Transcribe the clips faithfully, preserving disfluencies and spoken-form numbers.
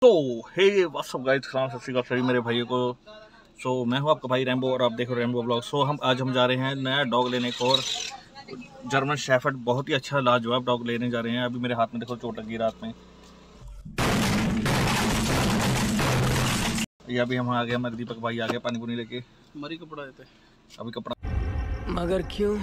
तो hey what's up guys, सलाम सत श्री अकाल सभी मेरे भाइयों को। सो so, मैं हूं आपका भाई रैम्बो और आप देख रहे हो रैम्बो ब्लॉग। सो so, हम आज हम जा रहे हैं नया डॉग लेने को और जर्मन शेफर्ड बहुत ही अच्छा लाजवाब डॉग लेने जा रहे हैं। अभी मेरे हाथ में देखो चोट लगी रात में। ये अभी हम आ गए, हमारे दीपक भाई आ गए पानी पुनी लेके। मरी कपड़ा देते अभी कपड़ा मगर क्यों।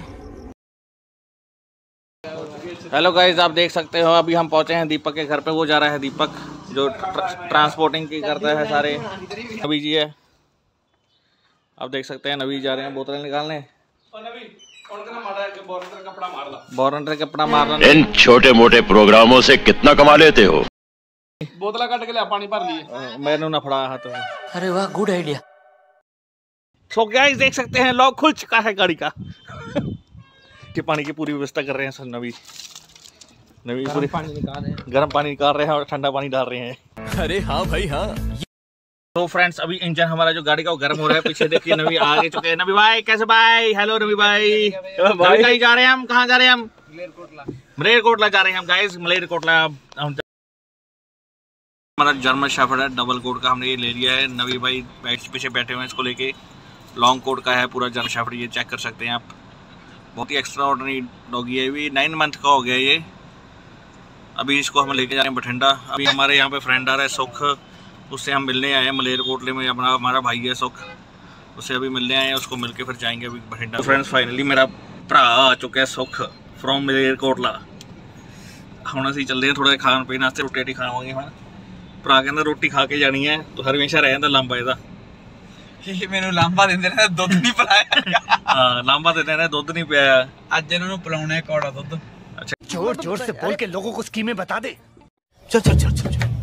हेलो गाइस, आप देख सकते हो अभी हम पहुंचे हैं दीपक के घर पे। वो जा रहा है दीपक जो ट्रांसपोर्टिंग की करता है सारे। नबी जी है, आप देख सकते हैं नबी जा रहे हैं बोतलें निकालने। वारंटर कपड़ा मारना। इन छोटे मोटे प्रोग्रामों से कितना कमा लेते हो। बोतला काट के ले पानी भर लिए। मैंने ना फड़ा हाथ। अरे वाह, गुड आइडिया। सो गाइस देख सकते हैं लॉक खुल चुका है गाड़ी का। कि पानी की पूरी व्यवस्था कर रहे हैं सर नबी। नबी पूरी पानी निकाल रहे हैं, गर्म पानी निकाल रहे हैं और ठंडा पानी डाल रहे हैं। अरे हाँ भाई हाँ। तो फ्रेंड्स अभी इंजन हमारा जो गाड़ी का वो गर्म हो रहा है। पीछे देखिए नबी आगे चुके हैं। नबी भाई कैसे भाई? हेलो नबी भाई। भाई कहीं जा रहे हैं हम? कहाँ जा रहे हैं हम? मलेरकोटला जा रहे हैं हम गाइस। मलेरकोटला हम हमारा जर्मन शेफर्ड है डबल कोट का, हमने ये ले लिया है। नबी भाई बैठ पीछे बैठे हुए हैं इसको लेके। लॉन्ग कोट का है पूरा जर्मन शेफर्ड, ये चेक कर सकते हैं आप। बहुत ही एक्स्ट्रा ऑर्डनरी डॉगी है, भी नाइन मंथ का हो गया ये। अभी इसको हम लेके जा रहे हैं बठिंडा। अभी हमारे यहाँ पे फ्रेंड आ रहा है सुख, उससे हम मिलने आए हैं। मलेरकोटले में अपना हमारा भाई है सुख, उससे अभी मिलने आए हैं। उसको मिलके फिर जाएंगे अभी बठिंडा। तो फ्रेंड्स फाइनली मेरा भरा आ चुका है सुख फ्रॉम मलेरकोटला। हम असं चलते हैं थोड़ा खान पीन वास्ते, रोटी रोटी खावांगे हम। भरा कहता रोटी खा के जानी है तो हर हमेशा रह जाता लांबा ਇਹਦਾ। ਮੈਨੂੰ ਲਾਂਬਾ ਦਿੰਦੇ ਨੇ ਦੁੱਧ ਨਹੀਂ ਪਿਲਾਇਆ। ਹਾਂ ਲਾਂਬਾ ਦਿੰਦੇ ਨੇ ਦੁੱਧ ਨਹੀਂ ਪਿਆਇਆ। ਅੱਜ ਇਹਨਾਂ ਨੂੰ ਪਿਲਾਉਣਾ ਹੈ ਕੌੜਾ ਦੁੱਧ। अच्छा जोर जोर से बोल के लोगों को स्कीमें बता दे। चल चल चल चल चल।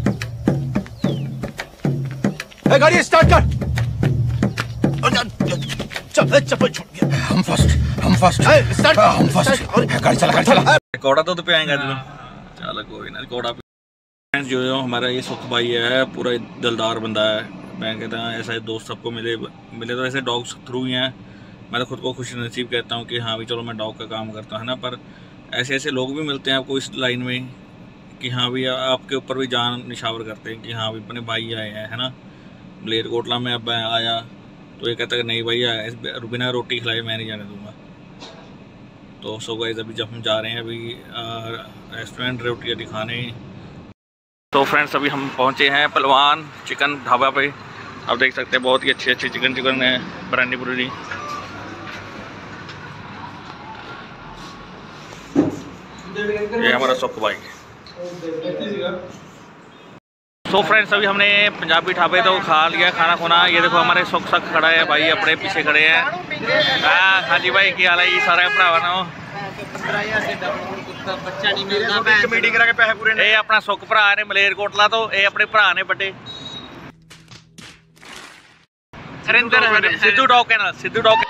ए गाड़ी स्टार्ट कर। चल चप्पल छूट गया। हम फर्स्ट हम फर्स्ट स्टार्ट हम फर्स्ट। गाड़ी चला गाड़ी चला। कौड़ा दूध पियाएगा जो। चल कोई ना कौड़ा। जो हमारा ये सुख भाई है पूरा दिलदार बंदा है। मैं कहता हूँ ऐसा दोस्त सबको मिले मिले तो ऐसे डॉग्स थ्रू ही हैं। मैं तो खुद को खुश नसीब कहता हूँ कि हाँ भी चलो मैं डॉग का काम करता हूँ ना। पर ऐसे ऐसे लोग भी मिलते हैं आपको इस लाइन में कि हाँ भी आपके ऊपर भी जान निशावर करते हैं कि हाँ भी अपने भाई आए हैं, है ना। मलेरकोटला में अब आया तो ये कहता है नहीं भैया बिना रोटी खिलाए मैं नहीं जाने दूँगा। तो सो गाइस अभी जब हम जा रहे हैं अभी रेस्टोरेंट रोटी रोटी खाने। तो फ्रेंड्स अभी हम पहुंचे हैं पहलवान चिकन ढाबा पे। आप देख सकते हैं बहुत ही अच्छी अच्छी चिकन चिकन है, बिरयानी बुरानी। ये हमारा सुख भाई। तो फ्रेंड्स अभी हमने पंजाबी ढाबे तो खा लिया खाना खुना। ये देखो हमारे सुख सख खड़ा है भाई, अपने पीछे खड़े हैं। हाँ हाँ जी भाई की हाल है जी सारा भरावा ना। ਇਹ ਆਪਣਾ ਸੁੱਖ ਭਰਾ ਨੇ ਮਲੇਰਕੋਟਲਾ ਤੋਂ। ਇਹ ਆਪਣੇ ਭਰਾ ਨੇ ਵੱਡੇ Harinder Sidhu dog kennel Sidhu dog.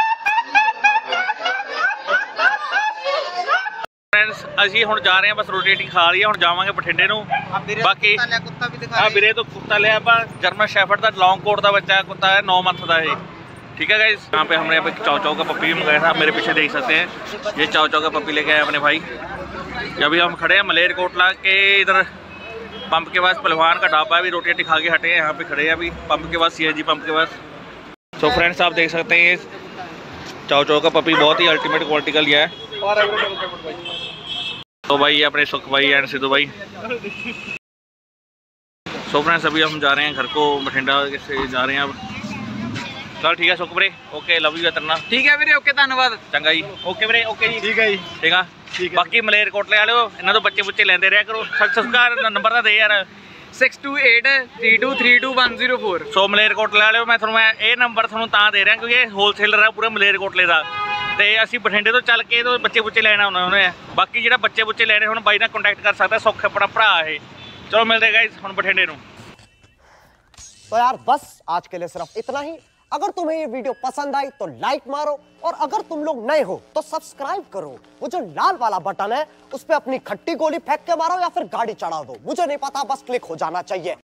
Friends ਅਸੀਂ ਹੁਣ ਜਾ ਰਹੇ ਹਾਂ, ਬਸ ਰੋਟੀ ਰੋਟੀ ਖਾ ਲਈ ਹੁਣ ਜਾਵਾਂਗੇ ਬਠਿੰਡੇ ਨੂੰ। ਬਾਕੀ ਆ ਵੀਰੇ ਤੋਂ ਕੁੱਤਾ ਲਿਆ ਆਪਾਂ ਜਰਮਨ ਸ਼ੈਫਰਡ ਦਾ ਲੌਂਗ ਕੋਟ ਦਾ ਬੱਚਾ कुत्ता है नौ मंथ का है। ठीक है गाइस, यहाँ पे हमने चाव चाव का पप्पी भी मंगाया था। मेरे पीछे देख सकते हैं ये चाव चाव का पप्पी लेके आए अपने भाई। अभी हम खड़े हैं मलेरकोटला के इधर पंप के पास पहलवान का ढाबा है। अभी रोटी रोटी खा के हटे हैं, यहाँ पे खड़े हैं अभी पंप के पास, सीएनजी पंप के पास। सो फ्रेंड्स आप देख सकते हैं ये चाव चाव का पप्पी बहुत ही अल्टीमेट क्वालिटी का लिया है। तो भाई ये अपने सुख भाई एंड सिद्धू भाई। सो फ्रेंड्स अभी हम जा रहे हैं घर को, बठिंडा से जा रहे हैं अब। चल ठीक है सुख ਵੀਰੇ, ओके लव यू करना। ठीक है ਵੀਰੇ, ओके ਧੰਨਵਾਦ। ਚੰਗਾ ਜੀ, ਓਕੇ ਵੀਰੇ, ਓਕੇ ਜੀ। ਠੀਕ ਹੈ ਜੀ, ਠੀਕ ਆ। ਬਾਕੀ ਮਲੇਰਕੋਟਲੇ ਵਾਲਿਓ ਇਹਨਾਂ ਤੋਂ ਬੱਚੇ ਬੁੱਚੇ ਲੈਂਦੇ ਰਿਹਾ ਕਰੋ। ਸਬਸਕ੍ਰਾਈਬ ਨੰਬਰ ਤਾਂ ਦੇ ਯਾਰ six two eight three two three two one zero four. So ਮਲੇਰਕੋਟਲੇ ਵਾਲਿਓ ਮੈਂ ਤੁਹਾਨੂੰ ਮੈਂ ਇਹ ਨੰਬਰ ਤੁਹਾਨੂੰ ਤਾਂ ਦੇ ਰਿਹਾ ਕਿਉਂਕਿ ਇਹ ਹੋਲਸੇਲਰ ਹੈ ਪੂਰੇ ਮਲੇਰਕੋਟਲੇ ਦਾ। ਤੇ ਅਸੀਂ ਬਠਿੰਡੇ ਤੋਂ ਚੱਲ ਕੇ ਤੋਂ ਬੱਚੇ ਬੁੱਚੇ ਲੈਣਾ ਉਹਨਾਂ ਨੇ। ਬਾਕੀ ਜਿਹੜਾ ਬੱਚੇ ਬੁੱਚੇ ਲੈਣੇ ਹੁਣ ਬਾਈ ਨਾਲ ਕੰਟੈਕਟ ਕਰ ਸਕਦਾ, ਸੁੱਖ ਆਪਣਾ ਭਰਾ ਇਹ। ਚਲੋ ਮਿਲਦੇ ਗਾਇਸ ਹੁਣ बठिंडे ਨੂੰ। तो यार बस आज के लिए सिर्फ इतना ही। अगर तुम्हें ये वीडियो पसंद आई तो लाइक मारो और अगर तुम लोग नए हो तो सब्सक्राइब करो। वो जो लाल वाला बटन है उस पे अपनी खट्टी गोली फेंक के मारो या फिर गाड़ी चढ़ा दो, मुझे नहीं पता, बस क्लिक हो जाना चाहिए।